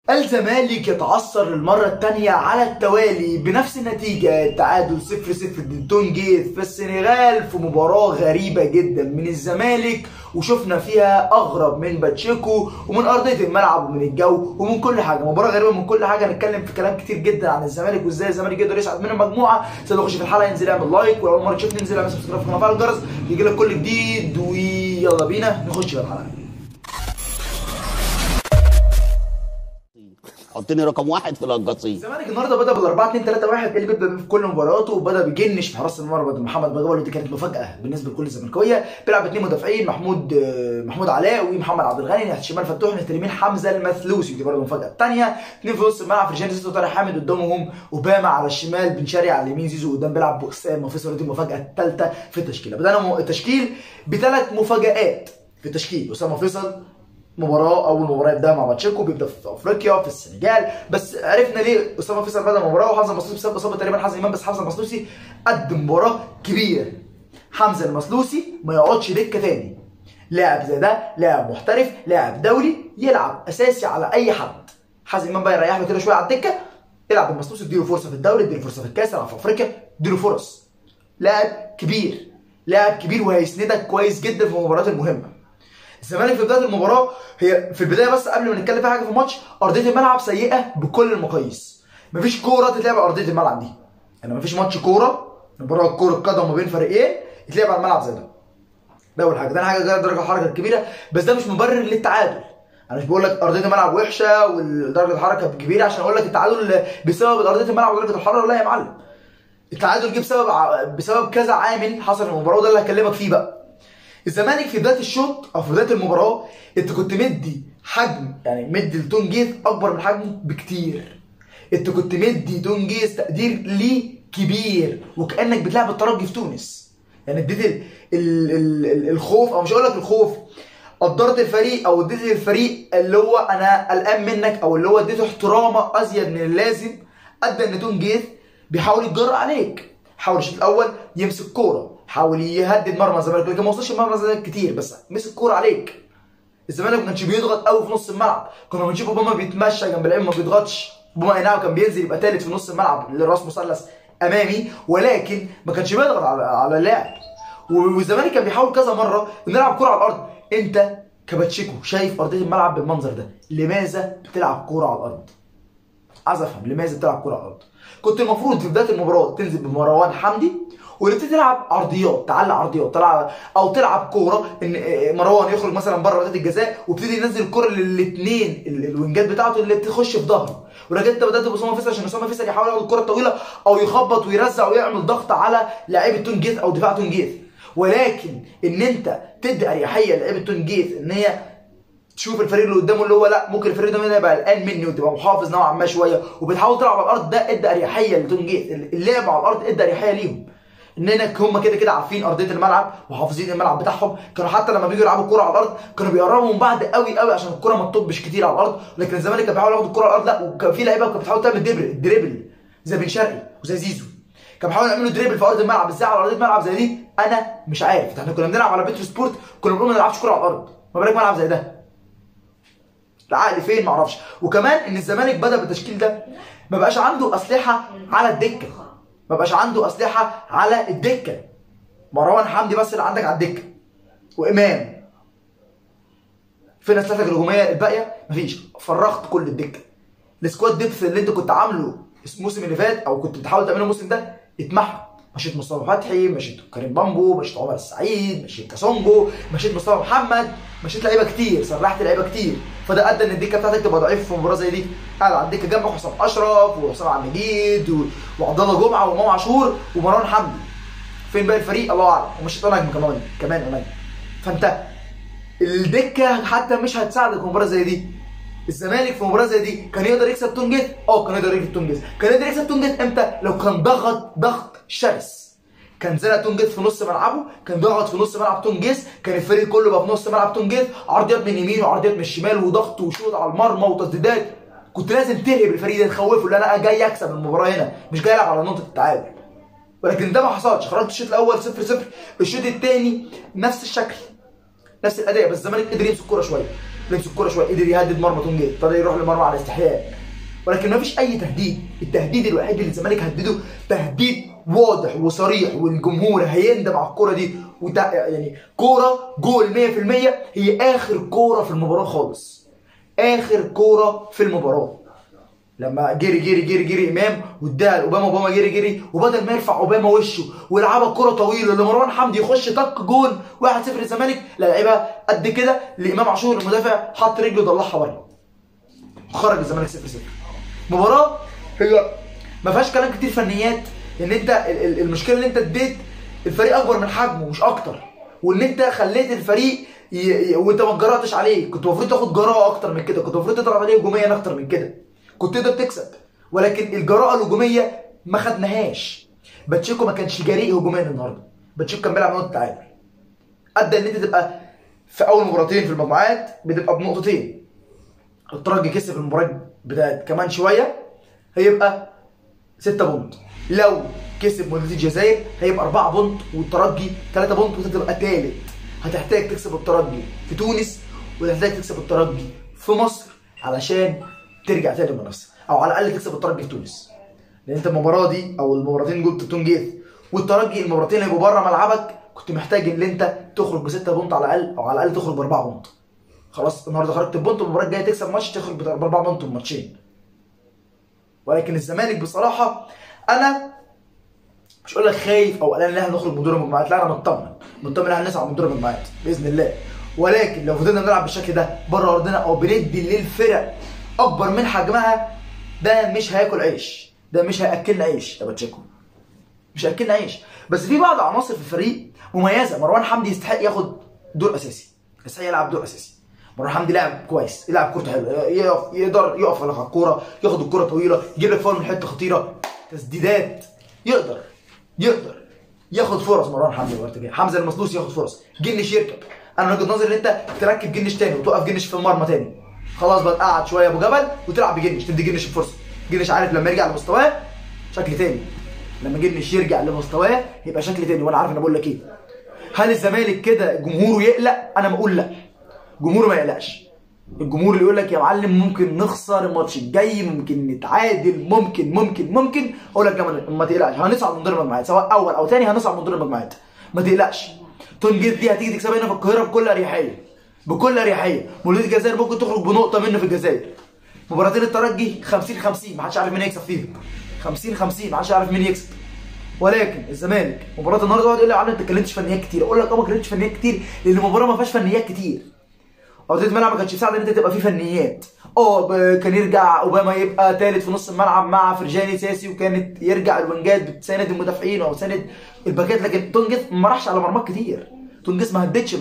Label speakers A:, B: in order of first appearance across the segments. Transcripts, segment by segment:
A: الزمالك يتعثر للمرة الثانية على التوالي بنفس النتيجة، تعادل 0-0 ضد تونجيز في السنغال في مباراة غريبة جدا من الزمالك، وشفنا فيها أغرب من باتشيكو ومن أرضية الملعب ومن الجو ومن كل حاجة. مباراة غريبة من كل حاجة. هنتكلم في كلام كتير جدا عن الزمالك وازاي الزمالك يقدر يصعد من المجموعة. نخش في الحلقة، ينزل يعمل لايك، ولو أول مرة تشوفني ينزل يعمل سبسكرايب في قناة الجرس يجي لك كل جديد. ويلا بينا نخش في الحلقة.
B: حطني رقم واحد في القصيم.
A: الزمالك النهارده بدا بال 4-2-3-1 اللي بيبدا في كل مباراته، وبدا بيجنش في حراسه المرمى محمد بجوال، ودي كانت مفاجاه بالنسبه لكل الزملكاويه. بيلعب اثنين مدافعين، محمود علاء ومحمد عبد الغني، ناحيه الشمال فتوح، ناحيه اليمين حمزه المثلوسي، ودي برده المفاجاه الثانيه. اثنين في نص الملعب، فرجاني زيزو وطارق حامد، قدامهم اوباما على الشمال، بن شرقي على اليمين، زيزو قدام بيلعب بوسام وفيصل. دي المفاجاه الثالثه في التشكيله. بدانا التشكيل بثلاث مفاجات في التشكيل. اسامه فيصل اول مباراه يبداها مع باتشيكو، بيبدا في افريقيا في السنغال، بس عرفنا ليه اسامه فيصل بدا المباراه. وحمزه المثلوسي بسبب اصابه تقريبا حازم امام، بس حمزه المثلوسي قدم مباراه كبيره. حمزه المثلوسي ما يقعدش دكه تاني. لاعب زي ده لاعب محترف، لاعب دولي، يلعب اساسي على اي حد. حازم امام بقى يريح له كده شويه على الدكه، يلعب المثلوسي، اديله فرصه في الدوري، اديله فرصه في الكاس، يلعب في افريقيا، اديله فرص. لاعب كبير، لاعب كبير، وهيسندك كويس جدا في المباريات المهمه. الزمالك في بدايه المباراه، هي في البدايه بس قبل ما نتكلم في حاجه في الماتش، ارضيه الملعب سيئه بكل المقاييس. مفيش كوره تتلعب على ارضيه الملعب دي. يعني مفيش ماتش كوره، مباراه كوره قدم ما بين فريقين يتلعب على الملعب زي ده. ده اول حاجه. ده حاجه غير درجه الحركه الكبيره، بس ده مش مبرر للتعادل. انا مش بقول لك ارضيه الملعب وحشه ودرجه الحركه كبيره عشان اقول لك التعادل بسبب ارضيه الملعب ودرجه الحراره. لا يا معلم، التعادل جه بسبب كذا عامل حصل في المباراه، وده اللي هكلمك فيه بقى. الزمالك في بدايه الشوط او في بدايه المباراه، انت كنت مدي حجم، يعني مدي لتونجيز اكبر من حجمه بكتير. انت كنت مدي تونجيز تقدير ليه كبير، وكانك بتلعب الترجي في تونس. يعني اديت الخوف، او مش هقول لك الخوف، قدرت الفريق، او اديت الفريق اللي هو انا قلقان منك، او اللي هو اديته احترامه ازيد من اللازم. ادى ان تونجيز بيحاول يتجرأ عليك، حاول الشوط الاول يمسك كوره، حاول يهدد مرمى الزمالك، لكن ما وصلش مرمى الزمالك كتير، بس مسك كوره عليك. الزمالك ما كانش بيضغط قوي في نص الملعب. كنا بنشوف اوباما بيتمشى جنب اللعيبه، ما بيضغطش. اوباما اي نعم كان بينزل يبقى ثالث في نص الملعب لراس مثلث امامي، ولكن ما كانش بيضغط على اللاعب. والزمالك كان بيحاول كذا مره نلعب كوره على الارض. انت كباتشيكو شايف ارضيه الملعب بالمنظر ده، لماذا بتلعب كوره على الارض؟ عايز افهم لماذا بتلعب كوره على الارض. كنت المفروض في بدايه المباراه تنزل بمروان حمدي وتبتدي تلعب عرضيات، تعلق عرضيات، او تلعب كوره ان مروان يخرج مثلا بره منطقه الجزاء، وابتدي ينزل الكوره للاثنين الوينجات بتاعته اللي تخش في ظهره. ولكن انت بدات باسامه فيصل عشان اسامه فيصل يحاول ياخد الكوره الطويله، او يخبط ويرزع ويعمل ضغط على لعيبه تونجيز او دفاع تونجيز. ولكن ان انت تدي اريحيه لعيبه تونجيز ان هي تشوف الفريق اللي قدامه، اللي هو لا ممكن الفريق ده يبقى قلقان مني، وتبقى محافظ نوعا ما شويه، وبتحاول تلعب على الارض. ده ادى اريحيه لتونجيز. اللعب على الارض ادى اريحيه ليهم، اننا هم كده كده عارفين ارضيه الملعب وحافظين الملعب بتاعهم. كانوا حتى لما بييجوا يلعبوا الكوره على الارض كانوا بيقربوا من بعض قوي قوي عشان الكوره ما تطبش كتير على الارض. لكن الزمالك كان بيحاول ياخد الكوره على الارض، لا، وكان في لعيبه كانت بتحاول تعمل دريبل زي بن شرقي وزي زيزو، كانوا بيحاولوا يعملوا دريبل في ارض الملعب. ازاي على ارضيه ملعب زي دي؟ انا مش عارف. احنا كنا بنلعب على بيترو سبورت، كنا بنقول ما نلعبش كوره على الارض، ما بالك ملعب زي ده. العقل فين معرفش. وكمان ان الزمالك بدا بالتشكيل ده، ما بقاش عنده اسلحه على الدكه، ما بقاش عنده اسلحه على الدكه. مروان حمدي بس اللي عندك على الدكه، وامام. فين اسلحتك الهجوميه الباقيه؟ مفيش. فرغت كل الدكه. السكواد ديبث اللي انت كنت عامله الموسم اللي فات، او كنت بتحاول تعمله الموسم ده، اتمحى. مشيت مصطفى فتحي، مشيت كريم بامبو، مشيت عمر السعيد، مشيت كاسونجو، مشيت مصطفى محمد، مشيت لعيبه كتير، سرحت لعيبه كتير. فده ادى ان الدكه بتاعتك تبقى ضعيفه في مباراه زي دي. قاعد على الدكه جنبك حسام اشرف وحسام عبد المجيد وعبد الله جمعه وامام عاشور ومروان حمدي. فين باقي الفريق؟ الله اعلم. ومشيت نجم كمان نجم. فانت الدكه حتى مش هتساعدك في مباراه زي دي. الزمالك في مباراه زي دي كان يقدر يكسب تونجيز. كان يقدر يكسب تونجيز. كان يقدر يكسب تونجيز امتى؟ لو كان ضغط شرس. كان زنق تونجيز في نص ملعبه، كان ضغط في نص ملعب تونجيز، كان الفريق كله بقى في نص ملعب تونجيز، عرضيات من اليمين وعرضيات من الشمال وضغط وشوط على المرمى وتسديدات. كنت لازم ترهب الفريق ده، تخوفه ان انا جاي اكسب المباراه هنا، مش جاي العب على نقطه التعادل. ولكن ده ما حصلش. خرجت الشوط الاول 0-0، الشوط الثاني نفس الشكل، نفس الاداء، بس الزمالك قدر يمسك الكوره شويه. لمس الكوره شويه، قدر يهدد مرمى تونجيت، ابتدى يروح لمرمى على استحياء، ولكن ما فيش اي تهديد. التهديد الوحيد اللي الزمالك هدده تهديد واضح وصريح، والجمهور هيندم على الكوره دي، يعني كوره جول 100%، هي اخر كوره في المباراه خالص، اخر كوره في المباراه لما جري امام واداها لاوباما، اوباما جري وبدل ما يرفع اوباما وشه ويلعبها كوره طويله لمروان حمدي يخش طق جول 1-0 الزمالك، لا لعبها قد كده لامام عاشور المدافع، حط رجله طلعها بره، خرج الزمالك 0-0. مباراه هي ما فيهاش كلام كتير فنيات، ان انت المشكله ان انت اديت الفريق اكبر من حجمه مش اكتر، وان انت خليت الفريق وانت ما اتجرأتش عليه، كنت المفروض تاخد جراءه اكتر من كده، كنت المفروض تضغط عليه هجوميا اكتر من كده، كنت تقدر تكسب، ولكن الجراءه الهجوميه ما خدناهاش. باتشيكو ما كانش جريء هجوميا النهارده، باتشيكو كان بيلعب نقطه تعادل، ادى ان انت تبقى في اول مباراتين في المجموعات بتبقى بنقطتين. الترجي كسب المباراه بتاعت كمان شويه هيبقى 6 بونت، لو كسب مولودية الجزائر هيبقى 4 بونت، والترجي 3 بونت وتبقى ثالث. هتحتاج تكسب الترجي في تونس وتحتاج تكسب الترجي في مصر علشان ترجع تاني المنافسه، او على الاقل تكسب الترجي في تونس، لان انت المباراه دي او المباراتين دول تونجيت والترجي، المباراتين اللي هيبقوا بره ملعبك، كنت محتاج ان انت تخرج ب6 بونت على الاقل، او على الاقل تخرج ب4 بونت. خلاص النهارده خرجت ببونت، والمباراه الجايه تكسب ماتش تخرج ب4 بونت في الماتشين. ولكن الزمالك بصراحه انا مش هقول لك خايف او قلقان ان احنا نخرج من دور المجموعات، لا انا مطمن ان احنا هنصعد من دور المجموعات باذن الله، ولكن لو فضلنا نلعب بالشكل ده بره ارضنا او بندي للفرق اكبر من حجمها، ده مش هياكل عيش، ده مش هياكلنا عيش يا باتشيكو، مش هياكلنا عيش. بس في بعض عناصر في الفريق مميزه، مروان حمدي يستحق ياخد دور اساسي، يستحق يلعب دور اساسي. مروان حمدي لاعب كويس، يلعب كورته حلوه، يقدر يقف على الكوره، ياخد الكوره طويله، يجيب لك فاول من حته خطيره، تسديدات، يقدر ياخد فرص. مروان حمدي الوقت حمزه المسلوسي ياخد فرص، جنش يركب. انا من وجهه نظري ان انت تركب جنش تاني وتوقف جنش في المرمى تاني، خلاص بقى قعد شويه ابو جبل وتلعب بجنش، تدي جنش الفرصه. جنش عارف لما يرجع لمستواه شكل تاني، لما جنش يرجع لمستواه يبقى شكل تاني، وانا عارف انا بقول لك ايه. هل الزمالك كده جمهوره يقلق؟ انا بقول لا، جمهوره ما يقلقش. الجمهور اللي يقول لك يا معلم ممكن نخسر الماتش الجاي، ممكن نتعادل، ممكن اقول لك ما تقلقش، هنصعد من دور المجموعات، سواء اول او ثاني هنصعد من دور المجموعات، ما تقلقش. تونجيت دي هتيجي تكسبها هنا في القاهره بكل اريحيه، مولودية الجزائر ممكن تخرج بنقطه منه في الجزائر. مباراتين الترجي 50-50 ما حدش عارف مين هيكسب فيهم، 50-50 ما حدش عارف مين يكسب. ولكن الزمالك مباراه النهارده يقعد يقول لي يا عم انت ما اتكلمتش فنيات كتير، اقول لك ما اتكلمتش فنيات كتير لان المباراه ما فيهاش فنيات كتير. ارضيه الملعب ما كانتش تساعد ان انت تبقى فيه فنيات. كان يرجع اوباما يبقى ثالث في نص الملعب مع فرجاني ساسي، وكانت يرجع الوينجات بتساند المدافعين او تساند الباكات، لكن تونجيس ما راحش على مرماك كتير، تونجيس ما هدتش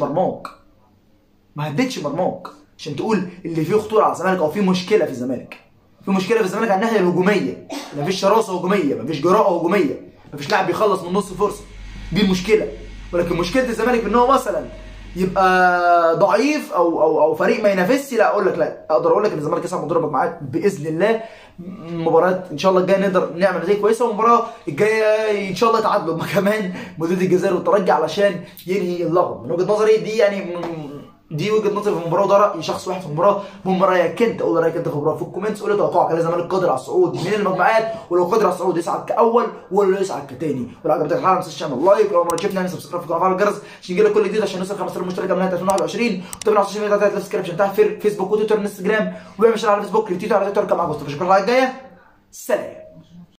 A: مرماك عشان تقول اللي فيه خطوره على الزمالك او فيه مشكله في الزمالك. في مشكله في الزمالك على الناحيه الهجوميه، مفيش شراسه هجوميه، مفيش جراءه هجوميه، مفيش لاعب بيخلص من نص فرصه، دي المشكله. ولكن مشكله الزمالك ان هو مثلا يبقى ضعيف او فريق ما ينافسش، لا اقول لك لا، اقدر اقول لك ان الزمالك يصعد من دور المجموعات باذن الله. مباراه ان شاء الله الجايه نقدر نعمل نتيجه كويسه، والمباراه الجايه ان شاء الله يتعادلوا هما كمان مولودية الجزائر والترجي علشان ينهي اللغط. من وجهه نظري دي يعني دي وجهه نظري في المباراه، وده راي شخص واحد في المباراه. المهم رايك انت، قول رايك انت في المباراه في الكومنتس، قول لي توقعك هل الزمالك قادر على الصعود من المجموعات، ولو قادر على الصعود يصعد كاول ولا يصعد كثاني. ولو عجبتك الحلقه ما تنساش تعمل لايك، ولو ما شفنا سبسكرايب في القناه وفعل الجرس عشان يجيلك كل جديد، عشان نوصل 5000 مشترك من نهايه 2021. وتابعنا على السوشيال ميديا السبسكريبشن بتاع فيسبوك وتويتر وانستجرام، واعمل شير على فيسبوك، تويتر على تويتر. كان معاك مصطفى، اشوفك الحلقه الجايه، سلام.